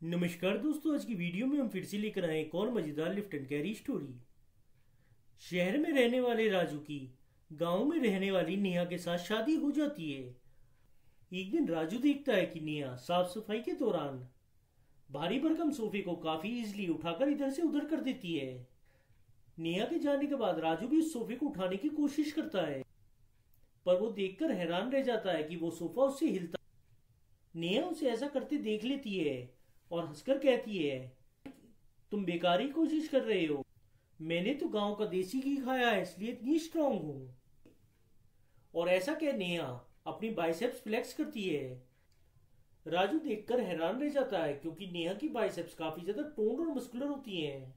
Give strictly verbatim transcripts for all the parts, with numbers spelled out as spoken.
नमस्कार दोस्तों, आज की वीडियो में हम फिर से लेकर आए एक और मजेदार लिफ्ट एंड कैरी स्टोरी। शहर में रहने वाले राजू की गांव में रहने वाली नेहा के साथ शादी हो जाती है। एक दिन राजू देखता है कि नेहा साफ सफाई के दौरान भारी भरकम सोफे को काफी इजीली उठाकर इधर से उधर कर देती है। नेहा के जाने के बाद राजू भी उस सोफे को उठाने की कोशिश करता है, पर वो देखकर हैरान रह जाता है कि वो सोफा उससे हिलता। नेहा उसे ऐसा करते देख लेती है और हंसकर कहती है, तुम बेकार ही कोशिश कर रहे हो। मैंने तो गांव का देसी घी खाया है, इसलिए इतनी स्ट्रांग हूं। और ऐसा कह नेहा अपनी बाइसेप्स फ्लेक्स करती है। राजू देखकर हैरान रह जाता है क्योंकि नेहा की बाइसेप्स काफी ज्यादा टोन्ड और मस्कुलर होती हैं।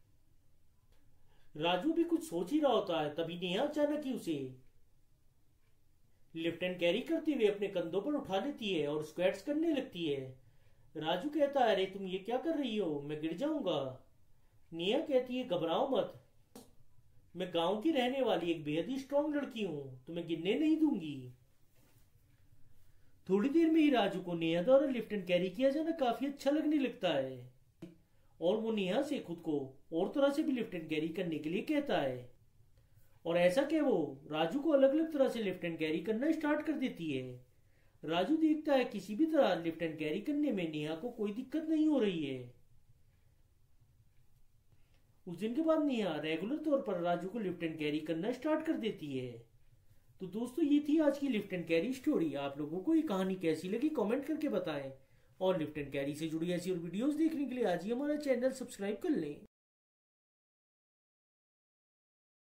राजू भी कुछ सोच ही रहा होता है, तभी नेहा अचानक ही उसे लिफ्ट एंड कैरी करते हुए अपने कंधों पर उठा लेती है और स्क्वाट्स करने लगती है। राजू कहता है, अरे तुम ये क्या कर रही हो, मैं गिर जाऊंगा। नेहा कहती है, घबराओ मत, मैं गांव की रहने वाली एक बेहद ही स्ट्रांग लड़की हूं, तुम्हें गिरने नहीं दूंगी। थोड़ी देर में ही राजू को नेहा द्वारा लिफ्ट एंड कैरी किया जाना काफी अच्छा लगने लगता है और वो नेहा से खुद को और तरह से भी लिफ्ट एंड कैरी करने के लिए कहता है। और ऐसा क्या वो राजू को अलग अलग तरह से लिफ्ट एंड कैरी करना स्टार्ट कर देती है। राजू देखता है किसी भी तरह लिफ्ट एंड कैरी करने में नेहा को कोई दिक्कत नहीं हो रही है। उस दिन के बाद नेहा रेगुलर तौर पर राजू को लिफ्ट एंड कैरी करना स्टार्ट कर देती है। तो दोस्तों, ये थी आज की लिफ्ट एंड कैरी स्टोरी। आप लोगों को ये कहानी कैसी लगी कमेंट करके बताएं और लिफ्ट एंड कैरी से जुड़ी ऐसी और वीडियोस देखने के लिए आज ही हमारा चैनल सब्सक्राइब कर लें।